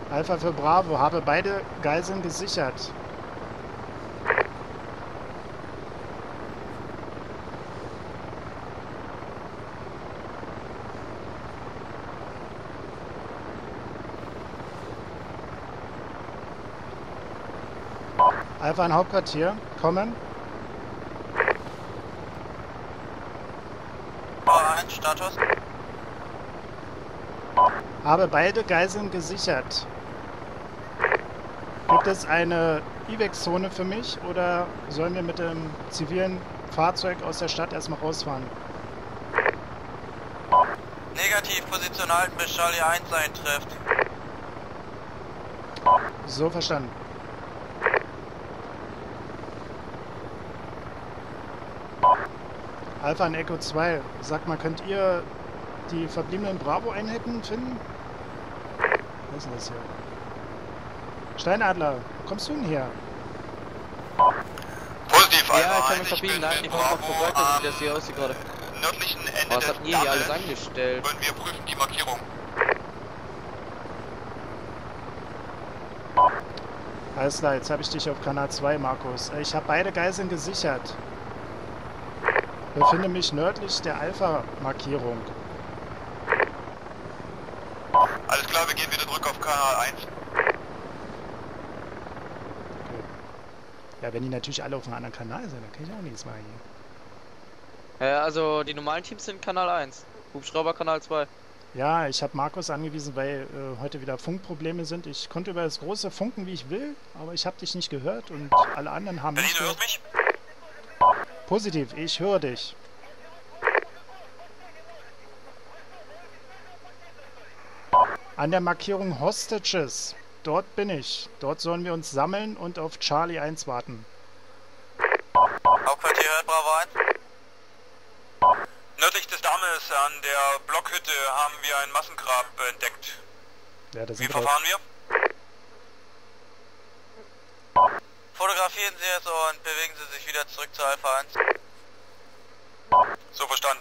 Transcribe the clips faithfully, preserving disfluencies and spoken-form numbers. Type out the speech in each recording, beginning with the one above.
Alpha für Bravo, habe beide Geiseln gesichert. Alpha ein Hauptquartier, kommen. eins, Status. Habe beide Geiseln gesichert. Gibt es eine I WEX-Zone für mich oder sollen wir mit dem zivilen Fahrzeug aus der Stadt erstmal rausfahren? Negativ, Position halten, bis Charlie eins eintrifft. So verstanden. Alpha in Echo zwei. Sag mal, könnt ihr die verbliebenen Bravo-Einheiten finden? Was ist denn das hier? Steinadler, wo kommst du denn her? Positiv, Ja, ich kann mich verbiegen. Nein, die kommen noch vorbei, wie das hier aussieht gerade. nördlichen Ende Was habt ihr hier alles angestellt? und wir prüfen die Markierung. Alles klar, jetzt habe ich dich auf Kanal zwei, Markus. Ich habe beide Geiseln gesichert. Befinde mich nördlich der Alpha-Markierung. Alles klar, wir gehen wieder zurück auf Kanal eins. Ja, wenn die natürlich alle auf einem anderen Kanal sind, dann kann ich auch nichts machen hier. Ja, also die normalen Teams sind Kanal eins. Hubschrauber Kanal zwei. Ja, ich habe Markus angewiesen, weil äh, heute wieder Funkprobleme sind. Ich konnte über das große funken, wie ich will, aber ich habe dich nicht gehört und alle anderen haben Berlin mich hört gehört. mich? Positiv, ich höre dich. An der Markierung Hostages. Dort bin ich. Dort sollen wir uns sammeln und auf Charlie eins warten. Hauptquartier hört, Bravo eins. Nördlich des Dammes an der Blockhütte haben wir ein Massengrab entdeckt. Ja, das Wie sind wir. verfahren wir? Fotografieren Sie es und bewegen Sie sich wieder zurück zu Alpha eins. So verstanden.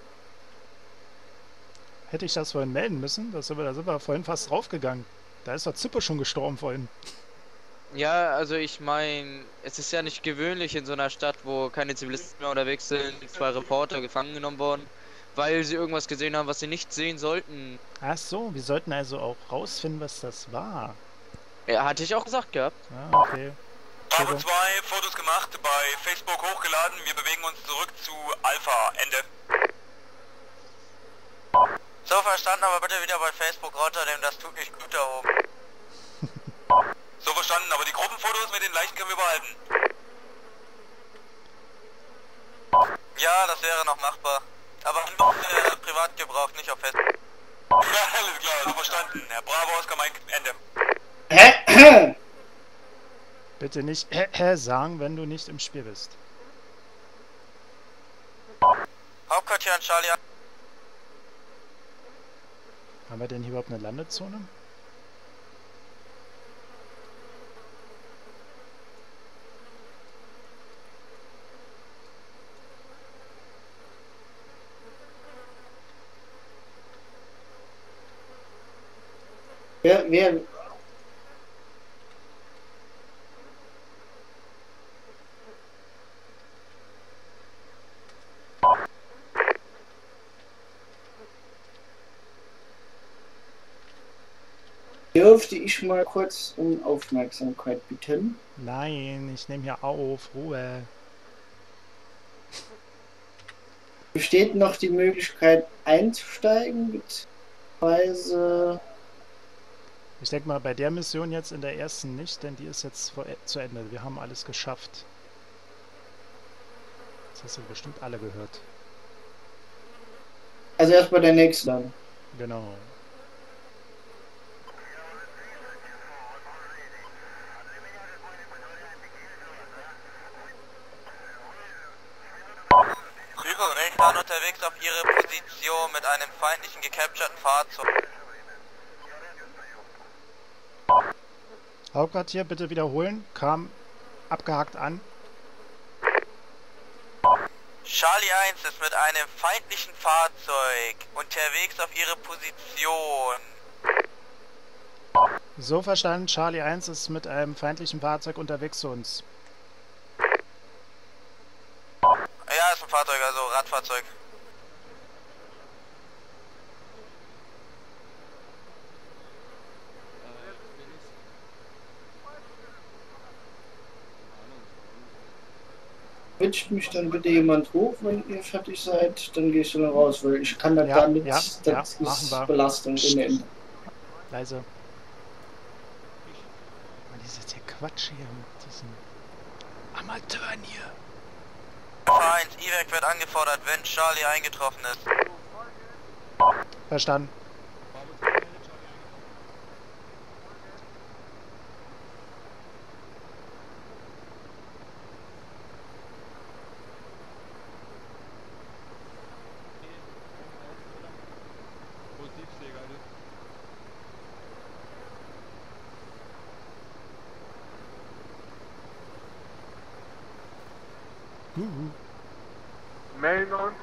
Hätte ich das vorhin melden müssen? Das sind wir, da sind wir vorhin fast draufgegangen. Da ist der Zipper schon gestorben vorhin. Ja, also ich meine, es ist ja nicht gewöhnlich in so einer Stadt, wo keine Zivilisten mehr unterwegs sind, zwei Reporter gefangen genommen worden, weil sie irgendwas gesehen haben, was sie nicht sehen sollten. Ach so, wir sollten also auch rausfinden, was das war. Ja, hatte ich auch gesagt gehabt. Ah, okay. Bravo zwei, Fotos gemacht, bei Facebook hochgeladen. Wir bewegen uns zurück zu Alpha. Ende. So verstanden, aber bitte wieder bei Facebook runternehmen, das tut nicht gut da oben. So verstanden, aber die Gruppenfotos mit den Leichen können wir behalten. Ja, das wäre noch machbar. Aber nur für Privatgebrauch, nicht auf Facebook. Ja, alles klar, so verstanden. Herr Bravo, Oscar Mike, Ende. Bitte nicht äh, äh, sagen, wenn du nicht im Spiel bist. Hauptquartier an Charlie. Haben wir denn hier überhaupt eine Landezone? Wer, wer, dürfte ich mal kurz um Aufmerksamkeit bitten? Nein, ich nehme hier auf. Ruhe. Besteht noch die Möglichkeit einzusteigen, beziehungsweise... Ich denke mal, bei der Mission jetzt in der ersten nicht, denn die ist jetzt vor, zu Ende. Wir haben alles geschafft. Das hast du bestimmt alle gehört. Also erst bei der nächsten dann. Genau. Rico, Rechtern unterwegs auf Ihre Position mit einem feindlichen gecapturten Fahrzeug. Hauptquartier, bitte wiederholen. Kam abgehakt an. Charlie eins ist mit einem feindlichen Fahrzeug unterwegs auf Ihre Position. So verstanden, Charlie eins ist mit einem feindlichen Fahrzeug unterwegs zu uns. Ja, ist ein Fahrzeug, also Radfahrzeug. Quetscht mich dann bitte jemand hoch, wenn ihr fertig seid, dann gehe ich dann raus, weil ich kann da Ja, gar nichts, ja, das ja, ist machen wir. Belastung ohne Ende. Leise. Mann, dieses hier Quatsch hier mit diesen Amateuren hier. Alpha eins, E-Werk wird angefordert, wenn Charlie eingetroffen ist. Verstanden. Melden uns.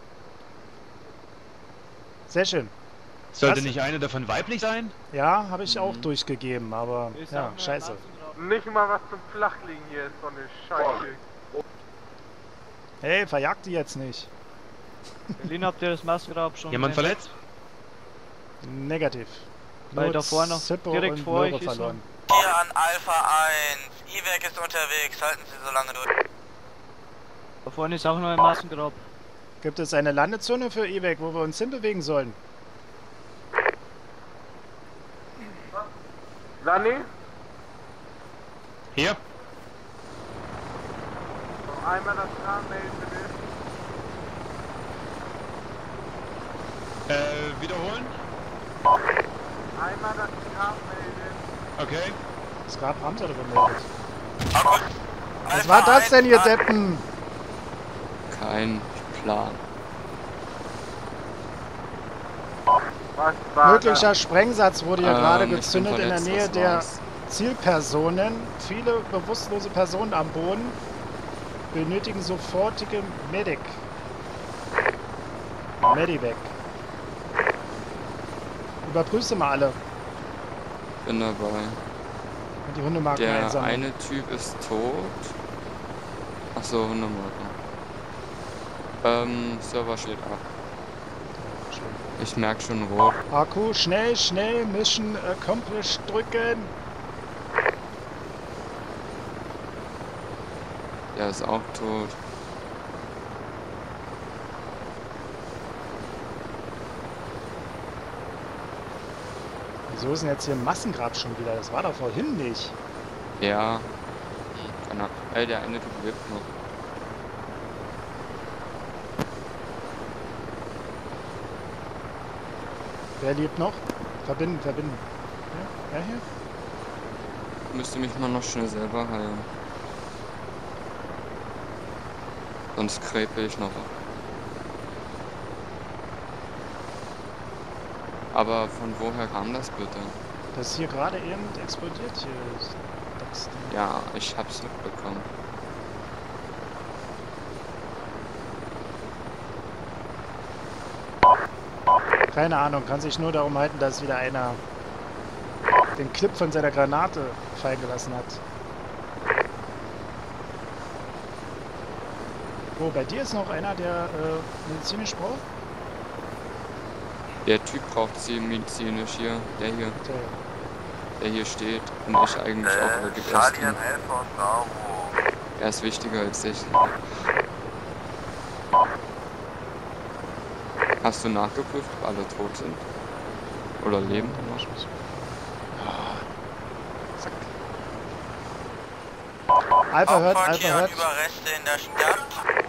Sehr schön. Sollte Was? nicht eine davon weiblich sein? Ja, habe ich auch durchgegeben, aber ja, scheiße. Nicht mal was zum Flachlegen hier ist so eine Scheiße. Hey, verjagt die jetzt nicht. Berlin, habt ihr das Massengrab schon? Jemand gesehen? verletzt? Negativ. Weil Nur da vorne Zippo direkt und vor euch Möhre ist verloren. Hier an Alpha eins, E-Werk ist unterwegs, halten Sie so lange durch. Da vorne ist auch noch ein Massengrab. Gibt es eine Landezone für E-Werk, wo wir uns hinbewegen sollen? Sani, Hier? noch einmal das Namen melden bitte. Äh, wiederholen? Einmal das Namen melden. Okay. Das Grab haben sie doch gemeldet. Aber Was Alpha war das eins denn, ihr an- Deppen? Kein Plan. Was war Möglicher Sprengsatz wurde hier Ähm, gerade ich bin gezündet in der verletzt, Nähe das der war's. Zielpersonen. Viele bewusstlose Personen am Boden benötigen sofortige Medic. Medivac. Überprüfst mal alle. Bin dabei. Und die Hundemarken Der einsammeln. eine Typ ist tot. Achso, Hundemarker. Ähm, Server steht ab. Ich merke schon rot. Akku, schnell, schnell, Mission Accomplished drücken. Der ist auch tot. Wieso ist denn jetzt hier ein Massengrab schon wieder? Das war doch vorhin nicht. Ja. Keine Ahnung. Ey, der eine Typ lebt noch. Wer lebt noch? Verbinden, verbinden. Ja, wer hier? Müsste mich mal noch schnell selber heilen. Sonst kräpe ich noch ab. Aber von woher kam das bitte? Das ist hier gerade eben explodiert hier. ist Das Ding. Ja, ich hab's mitbekommen. Keine Ahnung, kann sich nur darum halten, dass wieder einer den Clip von seiner Granate fallen gelassen hat. Oh, bei dir ist noch einer, der äh, medizinisch braucht? Der Typ braucht sie medizinisch hier. Der hier, Der, der hier steht. Und ich eigentlich auch, aber gibt erst Charlie an ihn. Alpha und Bravo. Er ist wichtiger als ich. Hast du nachgeprüft, ob alle tot sind? Oder leben? Zack. Alpha hört, Hauptquartier Alpha und hört. Überreste in der Stadt.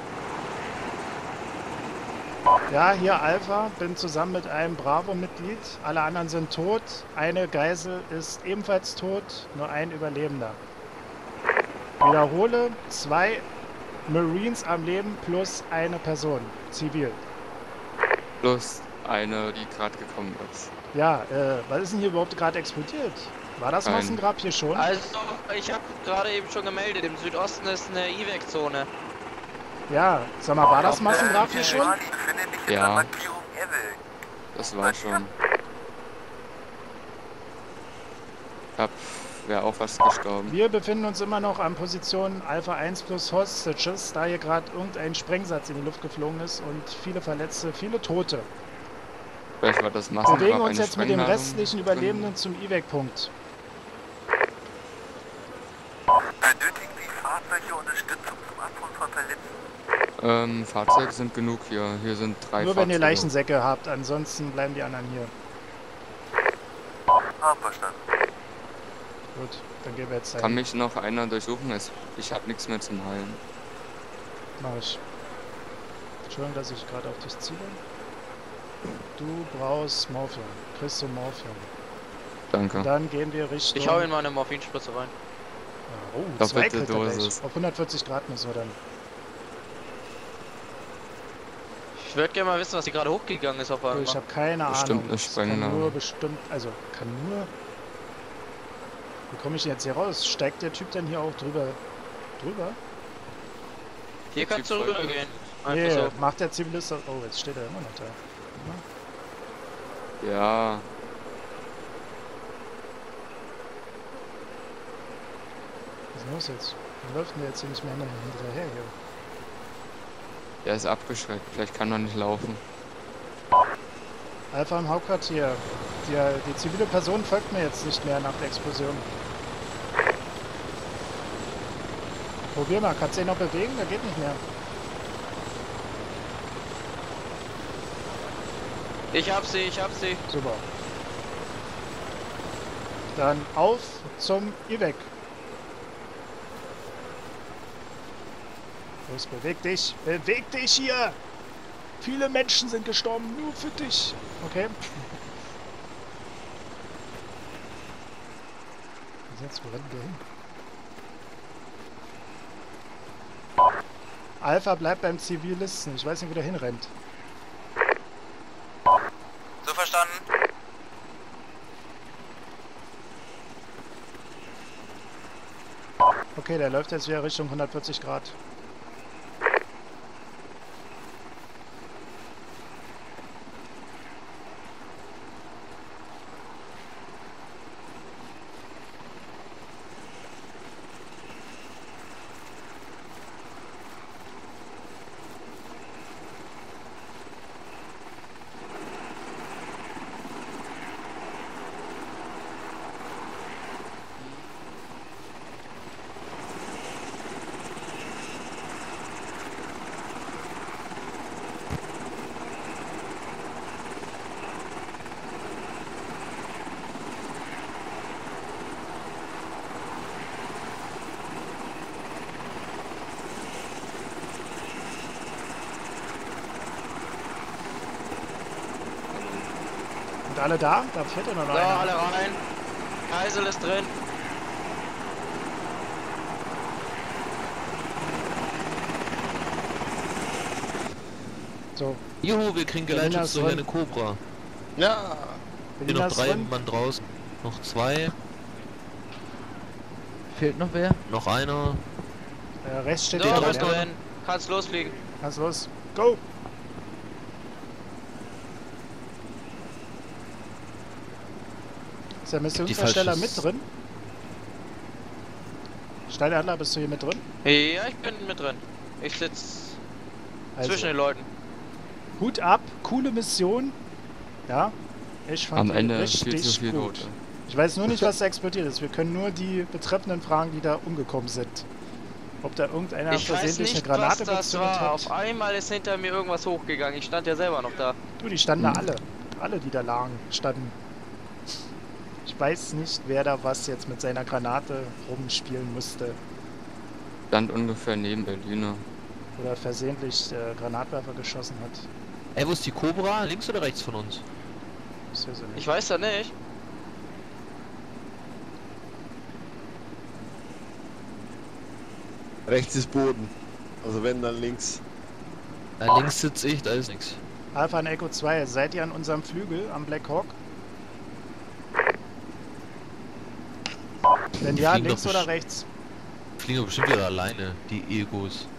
Ja, hier Alpha, bin zusammen mit einem Bravo-Mitglied. Alle anderen sind tot. Eine Geisel ist ebenfalls tot, nur ein Überlebender. Wiederhole, zwei Marines am Leben plus eine Person, zivil. Plus eine, die gerade gekommen ist. Ja, äh, was ist denn hier überhaupt gerade explodiert? War das Kein- Massengrab hier schon? Also, ich habe gerade eben schon gemeldet, im Südosten ist eine E V A C-Zone. Ja, sag mal, war das Massengrab hier schon? Charlie befindet sich in der Ja. Markierung Evil. Das war schon. hab, wäre auch was gestorben. Wir befinden uns immer noch an Position Alpha eins plus Hostages, da hier gerade irgendein Sprengsatz in die Luft geflogen ist und viele Verletzte, viele Tote. Vielleicht war das Wir Massengrab bewegen uns eine jetzt mit dem Sprengladung restlichen drin. Überlebenden zum E V A C-Punkt. Benötigen Sie Fahrzeuge Unterstützung zum Abholen von Verletzten? Ähm, Fahrzeuge sind genug hier. Hier sind drei Nur wenn ihr Fahrzeuge. Leichensäcke habt, ansonsten bleiben die anderen hier. Haben verstanden. Gut, dann gehen wir jetzt Kann dahin. mich noch einer durchsuchen? Es- Ich habe nichts mehr zum Heilen. Mach ich. Entschuldigung, dass ich gerade auf dich ziele. Du brauchst Morphium. Kriegst du Morphium. Danke. Dann gehen wir Richtung... Ich hau in meine Morphinspritze rein. Oh, zwei Doppelte kriegt er gleich. Dosis. Auf hundertvierzig Grad müssen wir dann. Ich würde gerne mal wissen, was hier gerade hochgegangen ist auf einmal. Ich habe keine Bestimmt Ahnung. eine Es kann Sprengladung. nur bestimmt... Also, kann nur... Wie komme ich denn jetzt hier raus? Steigt der Typ denn hier auch drüber? Drüber? Hier Der kannst du Typ folgt rübergehen. Nee, Einfach so. macht der Zivilist das... Oh, jetzt steht er immer noch da. Ja, Was ist denn los jetzt? Wie läuft denn der jetzt hier nicht mehr hinterher hier? der ist abgeschreckt. Vielleicht kann er nicht laufen. Alpha im Hauptquartier. Die, die zivile Person folgt mir jetzt nicht mehr nach der Explosion. Probier mal, kannst du ihn noch bewegen? Der geht nicht mehr. Ich hab sie, ich hab sie. Super. Dann auf zum E V A C. Los, beweg dich! Beweg dich hier! Viele Menschen sind gestorben, nur für dich. Okay. Jetzt, wo rennen wir hin? Alpha bleibt beim Zivilisten. Ich weiß nicht, wo der hinrennt. So verstanden? Okay, der läuft jetzt wieder Richtung hundertvierzig Grad. Sind alle da? Da fährt ja noch So, einer. alle rein. Kaisel ist drin. So, Juhu, wir kriegen Berliner geleitet ist durch drin. eine Cobra. Ja. Hier Berliner noch ist drei drin. Mann draußen. Noch zwei. Fehlt noch wer? Noch einer. Äh, rechts steht So, der bist Mann. drin. Kannst losfliegen. Kannst los. Go! Ist der Missionsversteller Die mit falsche- drin? Steinadler, bist du hier mit drin? Ja, ich bin mit drin. Ich sitz Also, zwischen den Leuten. Hut ab, coole Mission. Ja, ich fand Am die Ende richtig viel zu viel gut. Tote. Ich weiß nur nicht, was da explodiert ist. Wir können nur die Betreffenden fragen, die da umgekommen sind. Ob da irgendeiner Ich weiß versehentlich nicht, eine Granate was das gezündet war. Auf hat. einmal ist hinter mir irgendwas hochgegangen. Ich stand ja selber noch da. Du, die standen Hm. da alle. Alle, die da lagen, standen. Ich weiß nicht, wer da was jetzt mit seiner Granate rumspielen musste. Stand ungefähr neben Berliner. Oder versehentlich äh, Granatwerfer geschossen hat. Ey, wo ist die Cobra? Links oder rechts von uns? Ich sehe sie nicht. Ich weiß ja nicht. Rechts ist Boden. Also wenn, dann links. Da links sitze ich, da ist nichts. Alpha und Echo zwei, seid ihr an unserem Flügel am Black Hawk? Wenn Die ja, fliegen links doch oder best- rechts? Fliegen doch bestimmt wieder alleine, die Egos.